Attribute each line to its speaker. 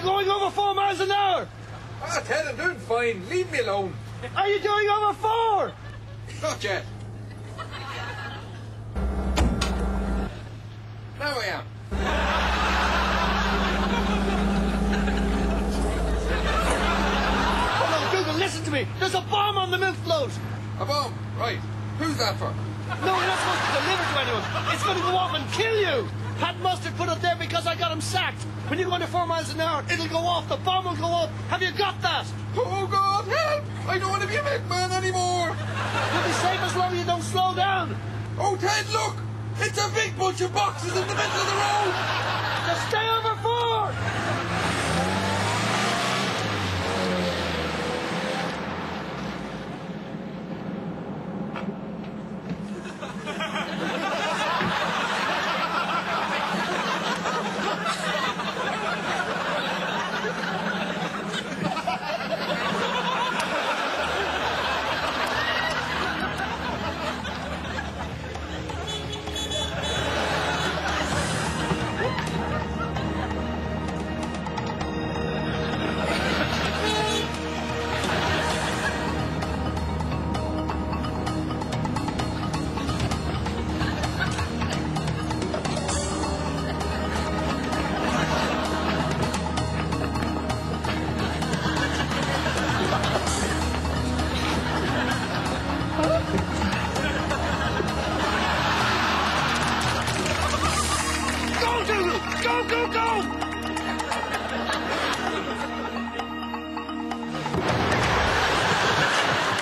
Speaker 1: going over 4 miles an hour?
Speaker 2: Ah, Ted, I'm doing fine. Leave me alone.
Speaker 1: Are you doing over 4?
Speaker 2: Not yet. Now I am.
Speaker 1: Oh no, Dougal, listen to me. There's a bomb on the Milkfloat.
Speaker 2: A bomb? Right. Who's that for?
Speaker 1: No, you're not supposed to deliver to anyone. It's going to go off and kill you. Pat Mustard put it there because I got him sacked. When you go under 4 miles an hour, it'll go off. The bomb will go off. Have you got that?
Speaker 2: Oh, God, help! I don't want to be a milkman anymore.
Speaker 1: You'll be safe as long as you don't slow down.
Speaker 2: Oh, Ted, look! It's a big bunch of boxes in the middle of the road!
Speaker 1: Just stay over 4.